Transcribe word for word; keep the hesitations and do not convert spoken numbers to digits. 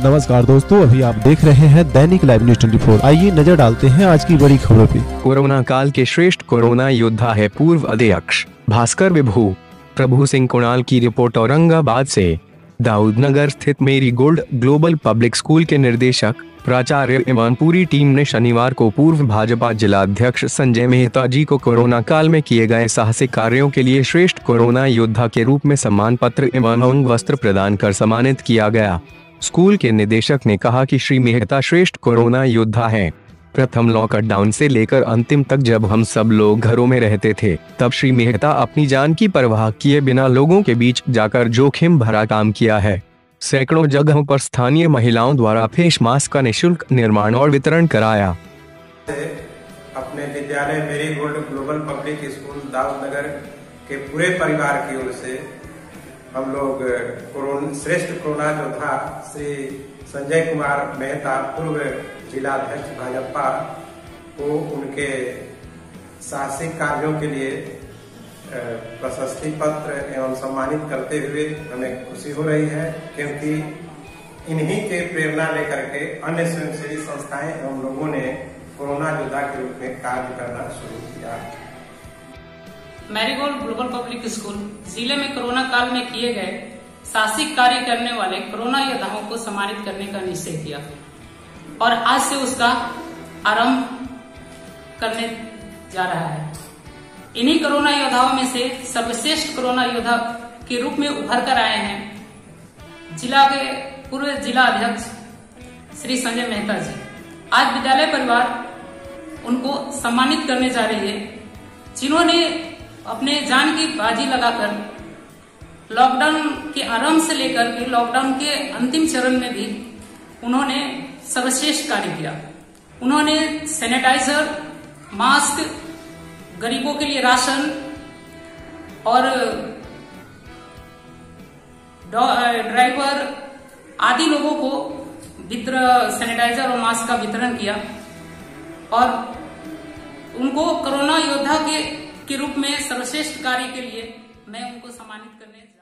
नमस्कार दोस्तों, अभी आप देख रहे हैं दैनिक लाइव न्यूज चौबीस। आइए नजर डालते हैं आज की बड़ी खबरों पे। कोरोना काल के श्रेष्ठ कोरोना योद्धा है पूर्व अध्यक्ष भास्कर विभू। प्रभु सिंह कुणाल की रिपोर्ट औरंगाबाद से। दाऊदनगर स्थित मेरी गोल्ड ग्लोबल पब्लिक स्कूल के निदेशक प्राचार्य एवं पूरी टीम ने शनिवार को पूर्व भाजपा जिलाध्यक्ष संजय मेहता जी को कोरोना काल में किए गए साहसिक कार्यों के लिए श्रेष्ठ कोरोना योद्धा के रूप में सम्मान पत्र एवं अंग वस्त्र प्रदान कर सम्मानित किया गया। स्कूल के निदेशक ने कहा कि श्री मेहता श्रेष्ठ कोरोना योद्धा हैं। प्रथम लॉकडाउन से लेकर अंतिम तक जब हम सब लोग घरों में रहते थे, तब श्री मेहता अपनी जान की परवाह किए बिना लोगों के बीच जाकर जोखिम भरा काम किया है। सैकड़ों जगहों पर स्थानीय महिलाओं द्वारा फेस मास्क का निःशुल्क निर्माण और वितरण कराया। अपने विद्यालय मेरी gold global public school Daudnagar के पूरे परिवार की ओर से हम लोग कोरोना श्रेष्ठ कोरोना योद्धा श्री संजय कुमार मेहता पूर्व जिलाध्यक्ष भाजपा को उनके साहसिक कार्यों के लिए प्रशस्ति पत्र एवं सम्मानित करते हुए हमें खुशी हो रही है, क्योंकि इन्हीं के प्रेरणा लेकर के अन्य स्वयंसेवी संस्थाएं एवं लोगों ने कोरोना योद्धा के रूप में कार्य करना शुरू किया। मैरीगोल्ड ग्लोबल पब्लिक स्कूल जिले में कोरोना काल में किए गए साहसिक कार्य करने वाले कोरोना योद्धाओं को सम्मानित करने का निश्चय किया और आज से उसका आरंभ करने जा रहा है। इन्हीं कोरोना योद्धाओं में से सर्वश्रेष्ठ कोरोना योद्धा के रूप में उभर कर आए हैं जिला के पूर्व जिला अध्यक्ष श्री संजय मेहता जी। आज विद्यालय परिवार उनको सम्मानित करने जा रही है, जिन्होंने अपने जान की बाजी लगाकर लॉकडाउन के आरंभ से लेकर के लॉकडाउन के अंतिम चरण में भी उन्होंने सर्वश्रेष्ठ कार्य किया। उन्होंने सैनिटाइजर, मास्क, गरीबों के लिए राशन और ड्राइवर आदि लोगों को वितरण सैनिटाइजर और मास्क का वितरण किया और उनको कोरोना योद्धा के के रूप में सर्वश्रेष्ठ कार्य के लिए मैं उनको सम्मानित करने